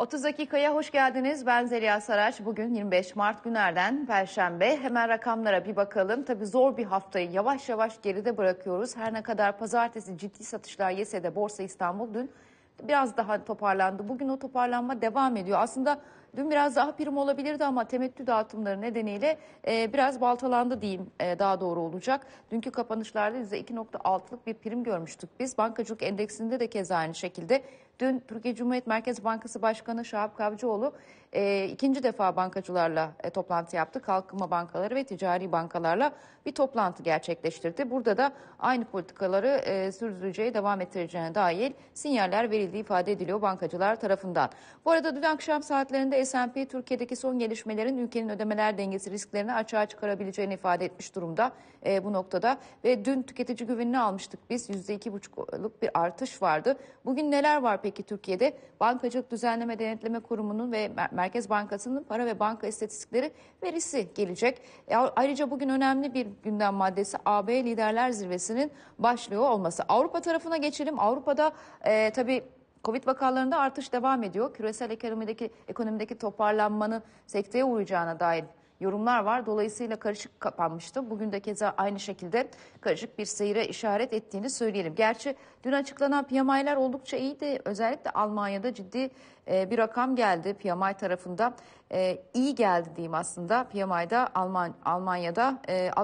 30 dakikaya hoş geldiniz. Ben Zeliha Saraç. Bugün 25 Mart günlerden Perşembe. Hemen rakamlara bir bakalım. Tabii zor bir haftayı yavaş yavaş geride bırakıyoruz. Her ne kadar pazartesi ciddi satışlar yese de Borsa İstanbul dün biraz daha toparlandı. Bugün o toparlanma devam ediyor. Aslında dün biraz daha prim olabilirdi ama temettü dağıtımları nedeniyle biraz baltalandı diyeyim, daha doğru olacak. Dünkü kapanışlarda %2,6'lık bir prim görmüştük biz. Bankacılık endeksinde de keza aynı şekilde. Dün Türkiye Cumhuriyet Merkez Bankası Başkanı Şahap Kavcıoğlu ikinci defa bankacılarla toplantı yaptı. Kalkınma bankaları ve ticari bankalarla bir toplantı gerçekleştirdi. Burada da aynı politikaları sürdüreceği, devam ettireceğine dair sinyaller verildiği ifade ediliyor bankacılar tarafından. Bu arada dün akşam saatlerinde S&P Türkiye'deki son gelişmelerin ülkenin ödemeler dengesi risklerini açığa çıkarabileceğini ifade etmiş durumda bu noktada. Ve dün tüketici güvenini almıştık biz. %2,5'luk bir artış vardı. Bugün neler var peki Türkiye'de? Bankacılık Düzenleme Denetleme Kurumu'nun ve Merkez Bankası'nın para ve banka istatistikleri verisi gelecek. Ayrıca bugün önemli bir gündem maddesi AB Liderler Zirvesi'nin başlıyor olması. Avrupa tarafına geçelim. Avrupa'da tabii Covid vakalarında artış devam ediyor. Küresel ekonomideki toparlanmanın sekteye uğrayacağına dair yorumlar var. Dolayısıyla karışık kapanmıştı. Bugün de keza aynı şekilde karışık bir seyre işaret ettiğini söyleyelim. Gerçi dün açıklanan PMI'ler oldukça iyiydi. Özellikle Almanya'da ciddi bir rakam geldi PMI tarafında. İyi geldi diyeyim aslında. PMI'da Almanya'da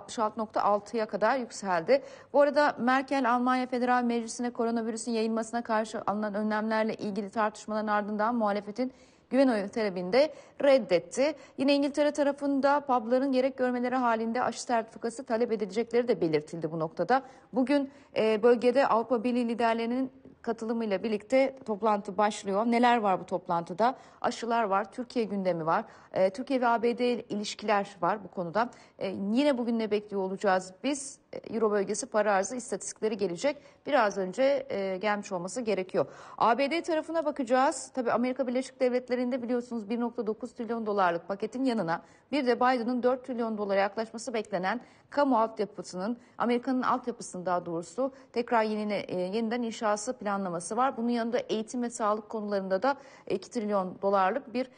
66,6'ya kadar yükseldi. Bu arada Merkel Almanya Federal Meclisi'ne koronavirüsün yayılmasına karşı alınan önlemlerle ilgili tartışmaların ardından muhalefetin güven oyu talebini de reddetti. Yine İngiltere tarafında pubların gerek görmeleri halinde aşı sertifikası talep edilecekleri de belirtildi bu noktada. Bugün bölgede Avrupa Birliği liderlerinin katılımıyla birlikte toplantı başlıyor. Neler var bu toplantıda? Aşılar var, Türkiye gündemi var. Türkiye ve ABD ilişkiler var bu konuda. Yine bugün ne bekliyor olacağız biz? Euro bölgesi para arzı istatistikleri gelecek. Biraz önce gelmiş olması gerekiyor. ABD tarafına bakacağız. Tabii Amerika Birleşik Devletleri'nde biliyorsunuz 1,9 trilyon dolarlık paketin yanına bir de Biden'ın 4 trilyon dolara yaklaşması beklenen kamu altyapısının, Amerika'nın altyapısının daha doğrusu tekrar yeniden inşası planlaması var. Bunun yanında eğitim ve sağlık konularında da 2 trilyon dolarlık bir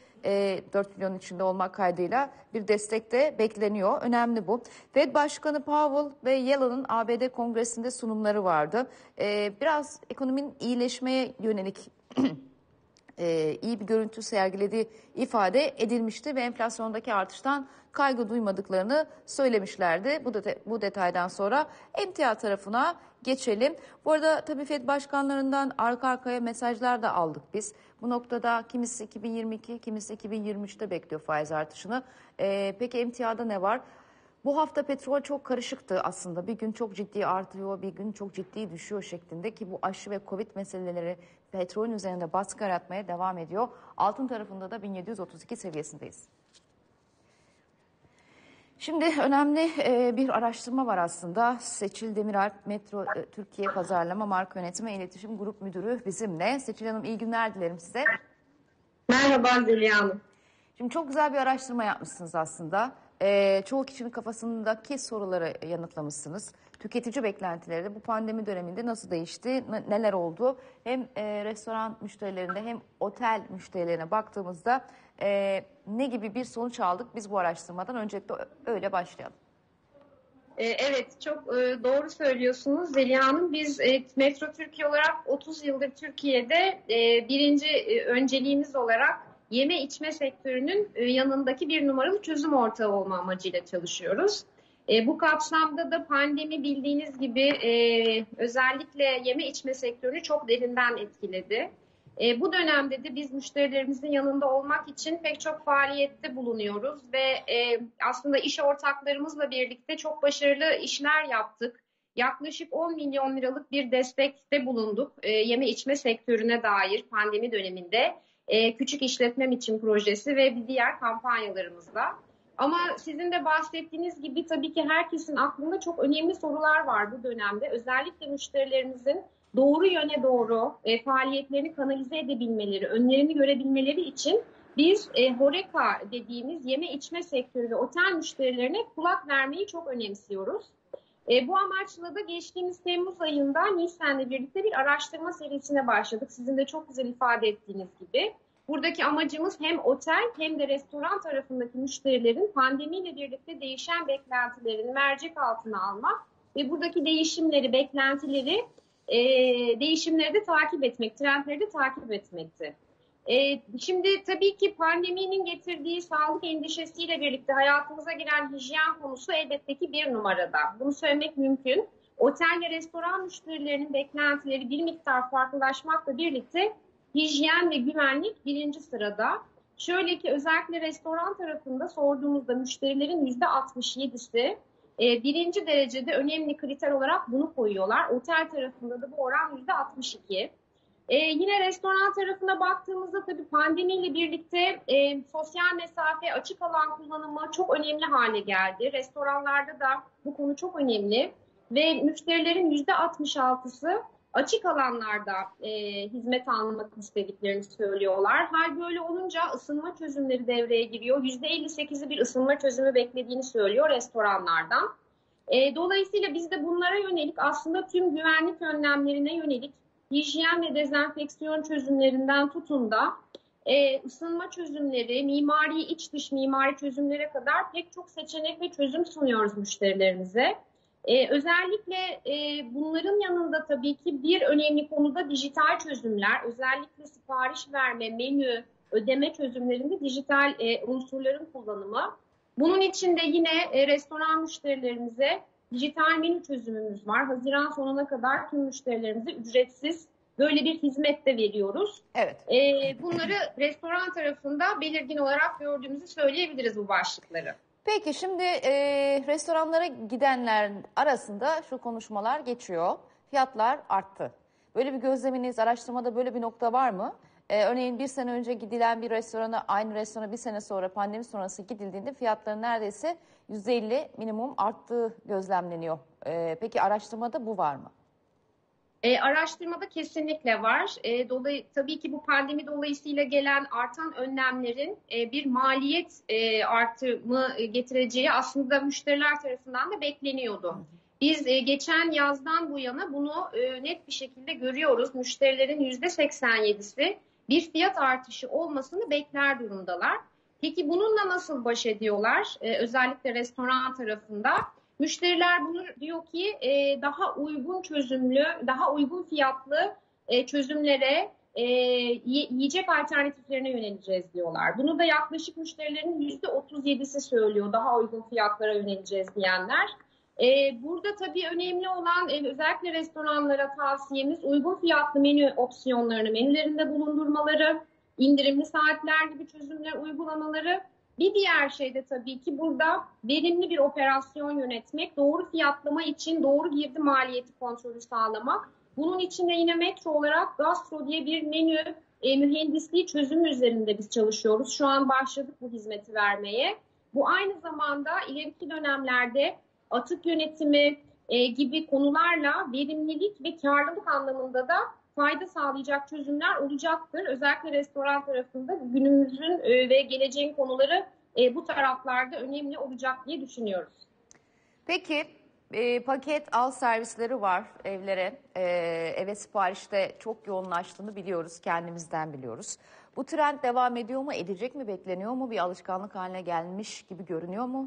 4 trilyon içinde olmak kaydıyla bir destek de bekleniyor. Önemli bu. Fed Başkanı Powell ve Yellen'ın ABD Kongresi'nde sunumları vardı. Biraz ekonominin iyileşmeye yönelik iyi bir görüntü sergilediği ifade edilmişti ve enflasyondaki artıştan kaygı duymadıklarını söylemişlerdi. Bu detaydan sonra emtia tarafına geçelim. Bu arada tabii Fed başkanlarından arka arkaya mesajlar da aldık biz. Bu noktada kimisi 2022, kimisi 2023'te bekliyor faiz artışını. Peki emtiada ne var? Bu hafta petrol çok karışıktı aslında. Bir gün çok ciddi artıyor, bir gün çok ciddi düşüyor şeklinde ki bu aşı ve Covid meseleleri petrolün üzerinde baskı yaratmaya devam ediyor. Altın tarafında da 1732 seviyesindeyiz. Şimdi önemli bir araştırma var aslında. Seçil Demiralp, Metro Türkiye Pazarlama Marka Yönetimi İletişim Grup Müdürü bizimle. Seçil Hanım iyi günler dilerim size. Merhaba Zeliha Hanım. Şimdi çok güzel bir araştırma yapmışsınız aslında. Çoğu kişinin kafasındaki soruları yanıtlamışsınız. Tüketici beklentileri de bu pandemi döneminde nasıl değişti, neler oldu? Hem restoran müşterilerinde hem otel müşterilerine baktığımızda ne gibi bir sonuç aldık biz bu araştırmadan? Öncelikle öyle başlayalım. Evet, çok doğru söylüyorsunuz Zeliha Hanım. Biz Metro Türkiye olarak 30 yıldır Türkiye'de birinci önceliğimiz olarak yeme içme sektörünün yanındaki bir numaralı çözüm ortağı olma amacıyla çalışıyoruz. Bu kapsamda da pandemi bildiğiniz gibi özellikle yeme içme sektörünü çok derinden etkiledi. Bu dönemde de biz müşterilerimizin yanında olmak için pek çok faaliyette bulunuyoruz ve aslında iş ortaklarımızla birlikte çok başarılı işler yaptık. Yaklaşık 10 milyon liralık bir destekte bulunduk yeme içme sektörüne dair pandemi döneminde. Küçük işletmem için projesi ve diğer kampanyalarımızla. Ama sizin de bahsettiğiniz gibi tabii ki herkesin aklında çok önemli sorular var bu dönemde. Özellikle müşterilerimizin doğru yöne doğru faaliyetlerini kanalize edebilmeleri, önlerini görebilmeleri için biz HoReCa dediğimiz yeme içme sektörü ve otel müşterilerine kulak vermeyi çok önemsiyoruz. Bu amaçla da geçtiğimiz Temmuz ayında Nielsen'le birlikte bir araştırma serisine başladık. Sizin de çok güzel ifade ettiğiniz gibi. Buradaki amacımız hem otel hem de restoran tarafındaki müşterilerin pandemiyle birlikte değişen beklentilerini mercek altına almak ve buradaki değişimleri, beklentileri, değişimleri de takip etmek, trendleri de takip etmekti. Şimdi tabii ki pandeminin getirdiği sağlık endişesiyle birlikte hayatımıza giren hijyen konusu elbette ki bir numarada. Bunu söylemek mümkün. Otel ve restoran müşterilerinin beklentileri bir miktar farklılaşmakla birlikte hijyen ve güvenlik birinci sırada. Şöyle ki özellikle restoran tarafında sorduğumuzda müşterilerin %67'si birinci derecede önemli kriter olarak bunu koyuyorlar. Otel tarafında da bu oran %62. Yine restoran tarafına baktığımızda tabii pandemiyle birlikte sosyal mesafe, açık alan kullanımı çok önemli hale geldi. Restoranlarda da bu konu çok önemli ve müşterilerin %66'sı açık alanlarda hizmet almak istediklerini söylüyorlar. Hal böyle olunca ısınma çözümleri devreye giriyor. %58'i bir ısınma çözümü beklediğini söylüyor restoranlardan. Dolayısıyla biz de bunlara yönelik aslında tüm güvenlik önlemlerine yönelik hijyen ve dezenfeksiyon çözümlerinden tutun da ısınma çözümleri, mimari, iç dış mimari çözümlere kadar pek çok seçenek ve çözüm sunuyoruz müşterilerimize. Özellikle bunların yanında tabii ki bir önemli konuda dijital çözümler, özellikle sipariş verme, menü, ödeme çözümlerinde dijital unsurların kullanımı. Bunun için de yine restoran müşterilerimize dijital menü çözümümüz var. Haziran sonuna kadar tüm müşterilerimize ücretsiz böyle bir hizmet de veriyoruz. Evet. Bunları restoran tarafında belirgin olarak gördüğümüzü söyleyebiliriz bu başlıkları. Peki şimdi restoranlara gidenler arasında şu konuşmalar geçiyor. Fiyatlar arttı. Böyle bir gözleminiz, araştırmada böyle bir nokta var mı? Örneğin bir sene önce gidilen bir restorana, aynı restorana bir sene sonra pandemi sonrası gidildiğinde fiyatların neredeyse %50 minimum arttığı gözlemleniyor. Peki araştırmada bu var mı? Araştırmada kesinlikle var. Tabii ki bu pandemi dolayısıyla gelen artan önlemlerin bir maliyet artımı getireceği aslında müşteriler tarafından da bekleniyordu. Biz geçen yazdan bu yana bunu net bir şekilde görüyoruz. Müşterilerin %87'si bir fiyat artışı olmasını bekler durumdalar. Peki bununla nasıl baş ediyorlar? Özellikle restoran tarafında. Müşteriler bunu diyor ki daha uygun çözümlü, daha uygun fiyatlı çözümlere, yiyecek alternatiflerine yöneleceğiz diyorlar. Bunu da yaklaşık müşterilerin %37'si söylüyor, daha uygun fiyatlara yöneleceğiz diyenler. Burada tabii önemli olan özellikle restoranlara tavsiyemiz uygun fiyatlı menü opsiyonlarını menülerinde bulundurmaları, indirimli saatler gibi çözümler uygulamaları. Bir diğer şey de tabii ki burada verimli bir operasyon yönetmek, doğru fiyatlama için doğru girdi maliyeti kontrolü sağlamak. Bunun için de yine Metro olarak Gastro diye bir menü mühendisliği çözümü üzerinde biz çalışıyoruz. Şu an başladık bu hizmeti vermeye. Bu aynı zamanda ileriki dönemlerde atık yönetimi gibi konularla verimlilik ve karlılık anlamında da fayda sağlayacak çözümler olacaktır. Özellikle restoran tarafında günümüzün ve geleceğin konuları bu taraflarda önemli olacak diye düşünüyoruz. Peki paket al servisleri var evlere. Eve siparişte çok yoğunlaştığını biliyoruz, kendimizden biliyoruz. Bu trend devam ediyor mu, edecek mi, bekleniyor mu? Bir alışkanlık haline gelmiş gibi görünüyor mu?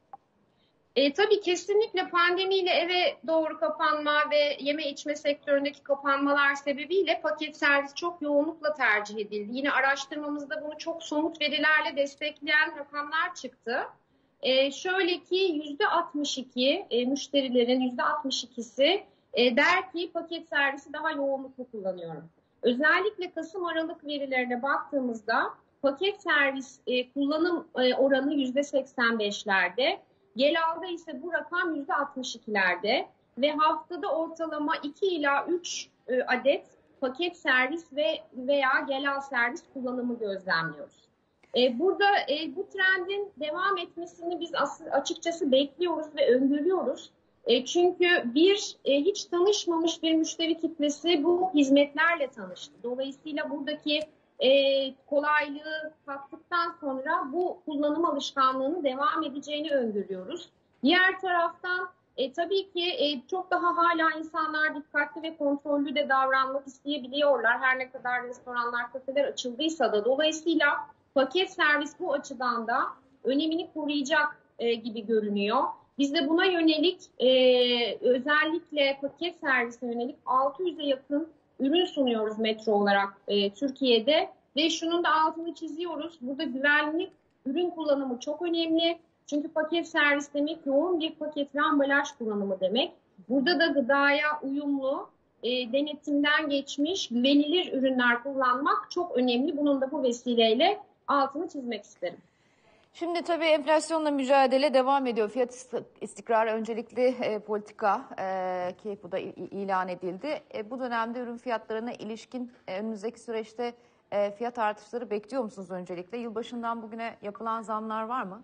Tabii kesinlikle pandemiyle eve doğru kapanma ve yeme içme sektöründeki kapanmalar sebebiyle paket servis çok yoğunlukla tercih edildi. Yine araştırmamızda bunu çok somut verilerle destekleyen rakamlar çıktı. Şöyle ki %62 müşterilerin %62'si der ki paket servisi daha yoğunluklu kullanıyorum. Özellikle Kasım-Aralık verilerine baktığımızda paket servis kullanım oranı %85'lerde. Gelal'da ise bu rakam %62'lerde ve haftada ortalama 2 ila 3 adet paket servis veya Gelal servis kullanımı gözlemliyoruz. Burada bu trendin devam etmesini biz açıkçası bekliyoruz ve öngörüyoruz. Çünkü hiç tanışmamış bir müşteri kitlesi bu hizmetlerle tanıştı. Dolayısıyla buradaki kolaylığı kattıktan sonra bu kullanım alışkanlığının devam edeceğini öngörüyoruz. Diğer taraftan Tabii ki çok daha hala insanlar dikkatli ve kontrollü de davranmak isteyebiliyorlar. Her ne kadar restoranlar, kafeler açıldıysa da. Dolayısıyla paket servis bu açıdan da önemini koruyacak gibi görünüyor. Biz de buna yönelik özellikle paket servise yönelik 600'e yakın ürün sunuyoruz Metro olarak Türkiye'de. Ve şunun da altını çiziyoruz. Burada güvenlik, ürün kullanımı çok önemli. Çünkü paket servis demek yoğun bir paket ve ambalaj kullanımı demek. Burada da gıdaya uyumlu, denetimden geçmiş, güvenilir ürünler kullanmak çok önemli. Bunun da bu vesileyle altını çizmek isterim. Şimdi tabii enflasyonla mücadele devam ediyor. Fiyat istikrarı öncelikli politika ki bu da ilan edildi. Bu dönemde ürün fiyatlarına ilişkin önümüzdeki süreçte fiyat artışları bekliyor musunuz öncelikle? Yılbaşından bugüne yapılan zamlar var mı?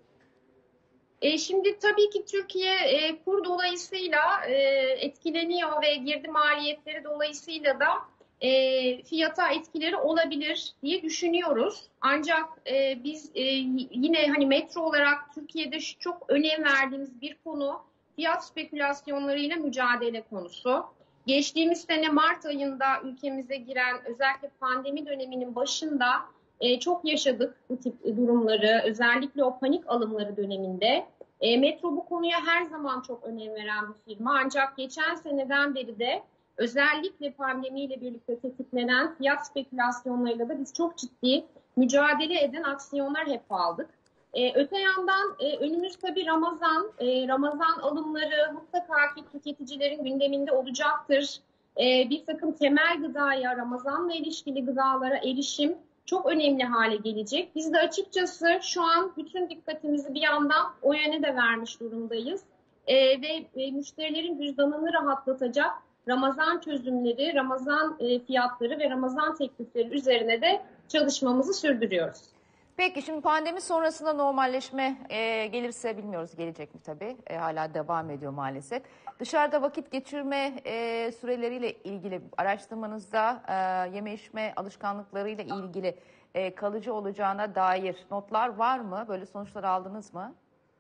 Şimdi tabii ki Türkiye kur dolayısıyla etkileniyor ve girdi maliyetleri dolayısıyla da fiyata etkileri olabilir diye düşünüyoruz. Ancak biz yine hani Metro olarak Türkiye'de çok önem verdiğimiz bir konu fiyat spekülasyonlarıyla mücadele konusu. Geçtiğimiz sene Mart ayında ülkemize giren özellikle pandemi döneminin başında çok yaşadık bu tip durumları, özellikle o panik alımları döneminde. Metro bu konuya her zaman çok önem veren bir firma. Ancak geçen seneden beri de özellikle pandemiyle birlikte tetiklenen fiyat spekülasyonlarıyla da biz çok ciddi mücadele eden aksiyonlar hep aldık. Öte yandan önümüz tabii Ramazan. Ramazan alımları mutlaka ki tüketicilerin gündeminde olacaktır. Bir takım temel gıdaya, Ramazan'la ilişkili gıdalara erişim çok önemli hale gelecek. Biz de açıkçası şu an bütün dikkatimizi bir yandan o yöne de vermiş durumdayız. Ve müşterilerin cüzdanını rahatlatacak Ramazan çözümleri, Ramazan fiyatları ve Ramazan teklifleri üzerine de çalışmamızı sürdürüyoruz. Peki şimdi pandemi sonrasında normalleşme gelirse bilmiyoruz gelecek mi tabii. Hala devam ediyor maalesef. Dışarıda vakit geçirme süreleriyle ilgili araştırmanızda yeme içme alışkanlıklarıyla ilgili kalıcı olacağına dair notlar var mı? Böyle sonuçlar aldınız mı?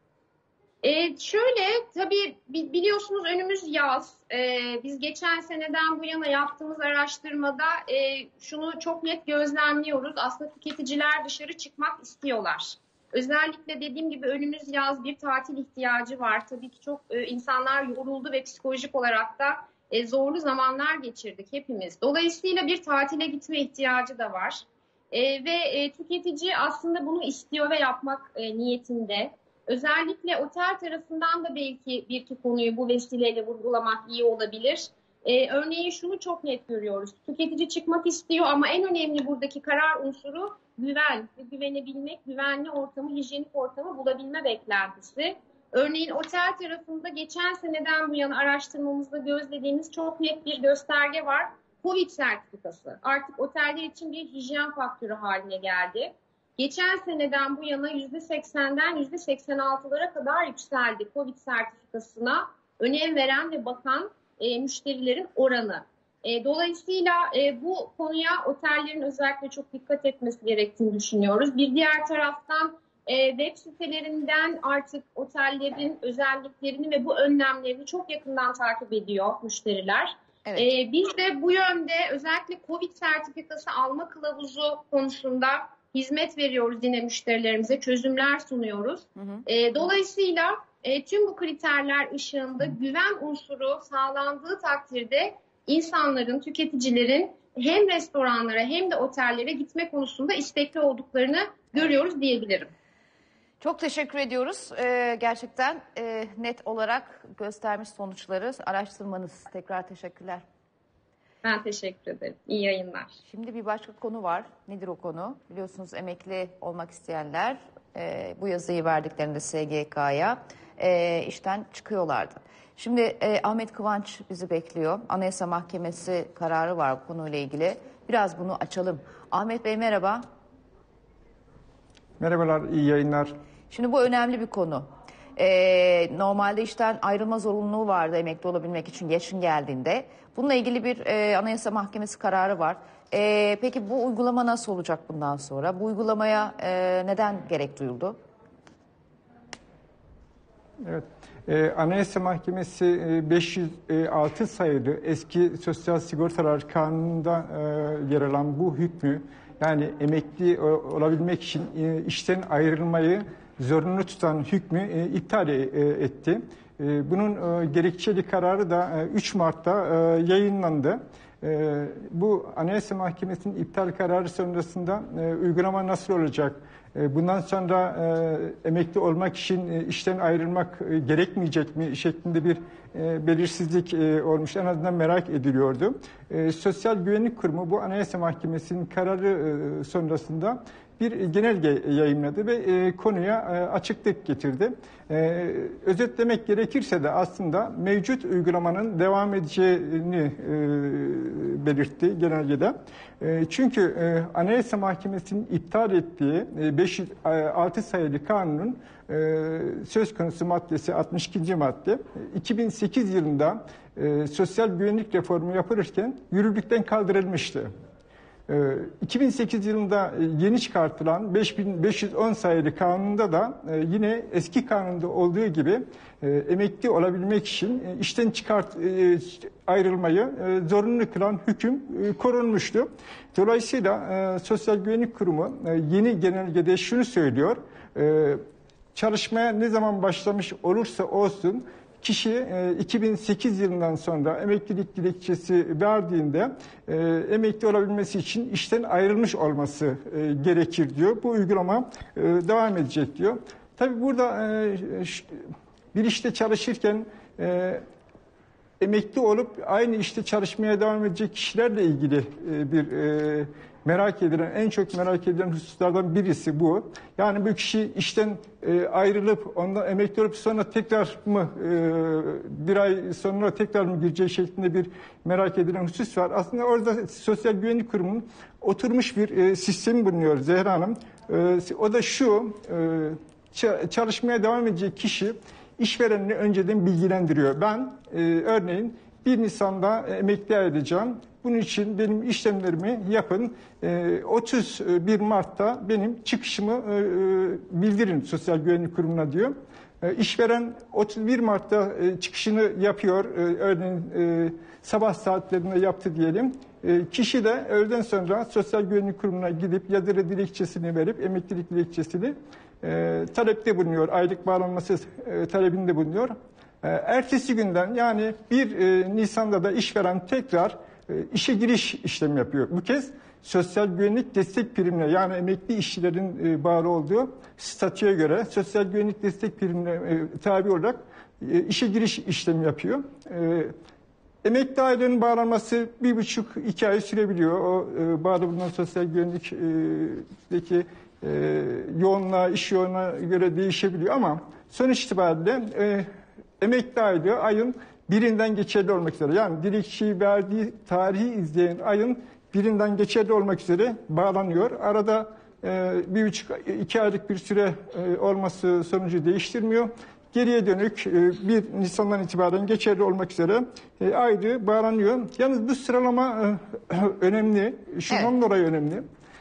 Şöyle tabii biliyorsunuz önümüz yaz. Biz geçen seneden bu yana yaptığımız araştırmada şunu çok net gözlemliyoruz. Aslında tüketiciler dışarı çıkmak istiyorlar. Özellikle dediğim gibi önümüz yaz, bir tatil ihtiyacı var. Tabii ki çok insanlar yoruldu ve psikolojik olarak da zorlu zamanlar geçirdik hepimiz. Dolayısıyla bir tatile gitme ihtiyacı da var. Ve tüketici aslında bunu istiyor ve yapmak niyetinde. Özellikle otel tarafından da belki bir iki konuyu bu vesileyle vurgulamak iyi olabilir. Örneğin şunu çok net görüyoruz. Tüketici çıkmak istiyor ama en önemli buradaki karar unsuru güven ve güvenebilmek, güvenli ortamı, hijyenik ortamı bulabilme beklentisi. Örneğin otel tarafında geçen seneden bu yana araştırmamızda gözlediğimiz çok net bir gösterge var. Covid sertifikası artık oteller için bir hijyen faktörü haline geldi. Geçen seneden bu yana %80'den %86'lara kadar yükseldi Covid sertifikasına önem veren ve bakan müşterilerin oranı. Dolayısıyla bu konuya otellerin özellikle çok dikkat etmesi gerektiğini düşünüyoruz. Bir diğer taraftan web sitelerinden artık otellerin özelliklerini ve bu önlemlerini çok yakından takip ediyor müşteriler. Evet. Biz de bu yönde özellikle Covid sertifikası alma kılavuzu konusunda hizmet veriyoruz yine müşterilerimize, çözümler sunuyoruz. Hı hı. Dolayısıyla tüm bu kriterler ışığında güven unsuru sağlandığı takdirde insanların, tüketicilerin hem restoranlara hem de otellere gitme konusunda istekli olduklarını görüyoruz diyebilirim. Çok teşekkür ediyoruz. Gerçekten net olarak göstermiş sonuçları araştırmanız. Tekrar teşekkürler. Ben teşekkür ederim. İyi yayınlar. Şimdi bir başka konu var. Nedir o konu? Biliyorsunuz emekli olmak isteyenler bu yazıyı verdiklerinde SGK'ya işten çıkıyorlardı. Şimdi Ahmet Kıvanç bizi bekliyor. Anayasa Mahkemesi kararı var bu konuyla ilgili. Biraz bunu açalım. Ahmet Bey merhaba. Merhabalar, iyi yayınlar. Şimdi bu önemli bir konu. Normalde işten ayrılma zorunluluğu vardı emekli olabilmek için yaşın geldiğinde. Bununla ilgili bir Anayasa Mahkemesi kararı var. Peki bu uygulama nasıl olacak bundan sonra? Bu uygulamaya neden gerek duyuldu? Evet, Anayasa Mahkemesi 506 sayılı eski Sosyal Sigortalar Kanunu'nda yer alan bu hükmü, yani emekli olabilmek için işten ayrılmayı zorunlu tutan hükmü iptal etti. Bunun gerekçeli kararı da 3 Mart'ta yayınlandı. Bu Anayasa Mahkemesi'nin iptal kararı sonrasında uygulama nasıl olacak? Bundan sonra emekli olmak için işten ayrılmak gerekmeyecek mi şeklinde bir belirsizlik olmuş. En azından merak ediliyordu. Sosyal Güvenlik Kurumu bu Anayasa Mahkemesi'nin kararı sonrasında bir genelge yayınladı ve konuya açıklık getirdi. Özetlemek gerekirse de aslında mevcut uygulamanın devam edeceğini belirtti genelgede. Çünkü Anayasa Mahkemesi'nin iptal ettiği 506 sayılı kanunun söz konusu maddesi 62. madde 2008 yılında sosyal güvenlik reformu yapılırken yürürlükten kaldırılmıştı. 2008 yılında yeni çıkartılan 5510 sayılı kanunda da yine eski kanunda olduğu gibi emekli olabilmek için işten ayrılmayı zorunlu kılan hüküm korunmuştu. Dolayısıyla Sosyal Güvenlik Kurumu yeni genelgede şunu söylüyor: çalışmaya ne zaman başlamış olursa olsun kişi 2008 yılından sonra emeklilik dilekçesi verdiğinde emekli olabilmesi için işten ayrılmış olması gerekir diyor. Bu uygulama devam edecek diyor. Tabii burada bir işte çalışırken emekli olup aynı işte çalışmaya devam edecek kişilerle ilgili bir en çok merak edilen hususlardan birisi bu. Yani bu kişi işten ayrılıp ondan emekli olup sonra tekrar mı bir ay sonra tekrar mı gireceği şeklinde bir merak edilen husus var. Aslında orada Sosyal Güvenlik Kurumu'nun oturmuş bir sistemi bulunuyor Zehra Hanım. O da şu: çalışmaya devam edecek kişi işverenini önceden bilgilendiriyor. Ben örneğin 1 Nisan'da emekli edeceğim. Bunun için benim işlemlerimi yapın. 31 Mart'ta benim çıkışımı bildirin Sosyal Güvenlik Kurumu'na diyor. İşveren 31 Mart'ta çıkışını yapıyor. Örneğin sabah saatlerinde yaptı diyelim. Kişi de öğleden sonra Sosyal Güvenlik Kurumu'na gidip yazılı dilekçesini verip emeklilik dilekçesini talepte bulunuyor. Aylık bağlanması talebinde bulunuyor. Ertesi günden, yani 1 Nisan'da da işveren tekrar işe giriş işlemi yapıyor. Bu kez sosyal güvenlik destek primine, yani emekli işçilerin bağlı olduğu statüye göre sosyal güvenlik destek primine tabi olarak işe giriş işlemi yapıyor. Emekli aylığının bağlanması 1,5-2 ay sürebiliyor. O bağlı bulunan sosyal güvenlikteki yoğunluğa, iş yoğunluğuna göre değişebiliyor ama sonuç itibariyle emekli aylığı ayın birinden geçerli olmak üzere, yani dilekçeyi verdiği tarihi izleyen ayın birinden geçerli olmak üzere bağlanıyor. Arada 1,5-2 aylık bir süre olması sonucu değiştirmiyor. Geriye dönük 1 Nisan'dan itibaren geçerli olmak üzere aylığı bağlanıyor. Yalnız bu sıralama önemli. Şundan dolayı önemli.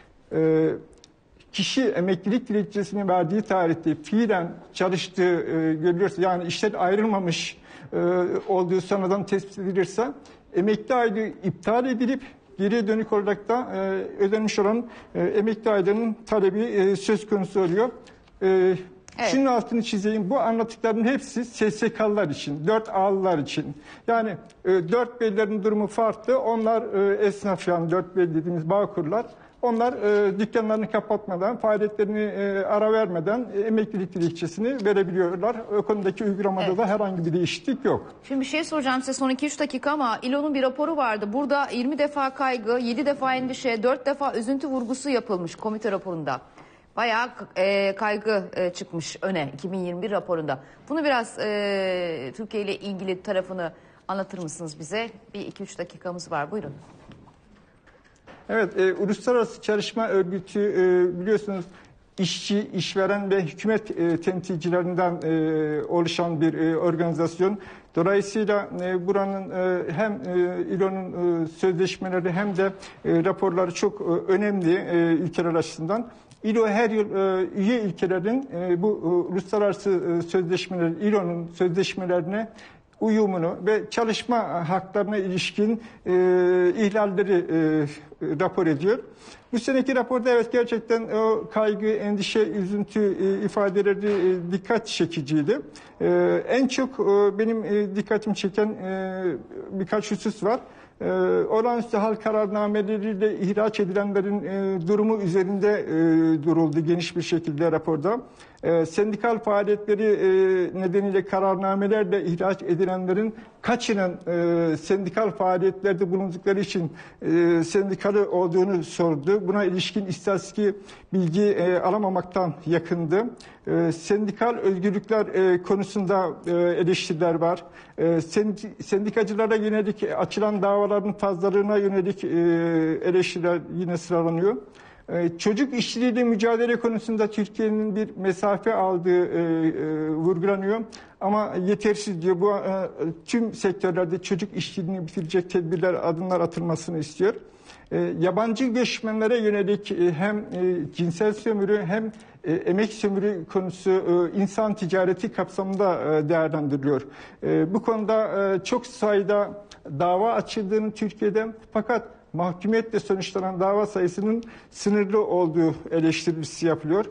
Kişi emeklilik dilekçesini verdiği tarihte fiilen çalıştığı görülürse, yani işten ayrılmamış olduğu sonradan tespit edilirse emekli aylığı iptal edilip geriye dönük olarak da ödenmiş olan emekli aylığının talebi söz konusu oluyor. Evet. Şunun altını çizeyim: bu anlattıkların hepsi SSK'lılar için, 4A'lılar için. Yani 4B'lerin durumu farklı. Onlar esnaf, yani 4B dediğimiz Bağkurlar. Onlar dükkanlarını kapatmadan, faaliyetlerini ara vermeden emeklilik dilekçesini verebiliyorlar. O konudaki uygulamada da herhangi bir değişiklik yok. Şimdi bir şey soracağım size son 2-3 dakika, ama İLO'nun bir raporu vardı. Burada 20 defa kaygı, 7 defa endişe, 4 defa üzüntü vurgusu yapılmış komite raporunda. Bayağı kaygı çıkmış öne 2021 raporunda. Bunu biraz Türkiye ile ilgili tarafını anlatır mısınız bize? Bir 2-3 dakikamız var, buyurun. Evet, Uluslararası Çalışma Örgütü biliyorsunuz işçi, işveren ve hükümet temsilcilerinden oluşan bir organizasyon. Dolayısıyla buranın hem İLO'nun sözleşmeleri hem de raporları çok önemli ülkeler açısından. İLO her yıl üye ülkelerin bu uluslararası sözleşmeler, İLO'nun sözleşmelerine uyumunu ve çalışma haklarına ilişkin ihlalleri rapor ediyor. Bu seneki raporda evet gerçekten o kaygı, endişe, üzüntü ifadeleri dikkat çekiciydi. En çok benim dikkatimi çeken birkaç husus var. Olağanüstü hal kararnameleriyle ihraç edilenlerin durumu üzerinde duruldu geniş bir şekilde raporda. Sendikal faaliyetleri nedeniyle kararnamelerle ihraç edilenlerin kaçının sendikal faaliyetlerde bulundukları için sendikalı olduğunu sordu. Buna ilişkin istatistik bilgi alamamaktan yakındı. Sendikal özgürlükler konusunda eleştiriler var. Sendikacılara yönelik açılan davaların fazlalığına yönelik eleştiriler yine sıralanıyor. Çocuk işçiliğiyle mücadele konusunda Türkiye'nin bir mesafe aldığı vurgulanıyor. Ama yetersiz diyor. Bu tüm sektörlerde çocuk işçiliğini bitirecek tedbirler, adımlar atılmasını istiyor. Yabancı göçmenlere yönelik hem cinsel sömürü hem emek sömürü konusu insan ticareti kapsamında değerlendiriliyor. Bu konuda çok sayıda dava açıldığını Türkiye'de, fakat mahkumiyetle sonuçlanan dava sayısının sınırlı olduğu eleştirisi yapılıyor.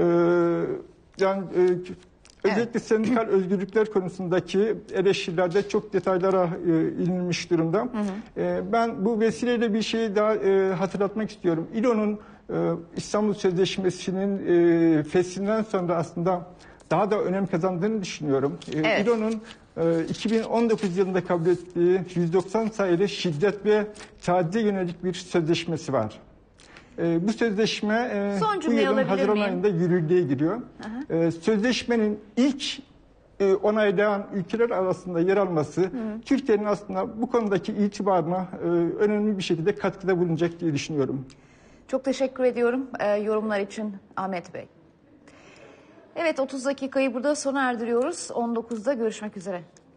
Özellikle sendikal özgürlükler konusundaki eleştirilerde çok detaylara inilmiş durumda. Ben bu vesileyle bir şeyi daha hatırlatmak istiyorum. İLO'nun İstanbul Sözleşmesi'nin feshinden sonra aslında daha da önem kazandığını düşünüyorum. Evet. İLO'nun 2019 yılında kabul ettiği 190 sayılı şiddet ve tacize yönelik bir sözleşmesi var. Bu sözleşme bu yılın Haziran ayında yürürlüğe giriyor. Sözleşmenin ilk onaylayan ülkeler arasında yer alması Türkiye'nin aslında bu konudaki itibarına önemli bir şekilde katkıda bulunacak diye düşünüyorum. Çok teşekkür ediyorum yorumlar için Ahmet Bey. Evet, 30 dakikayı burada sona erdiriyoruz. 19'da görüşmek üzere.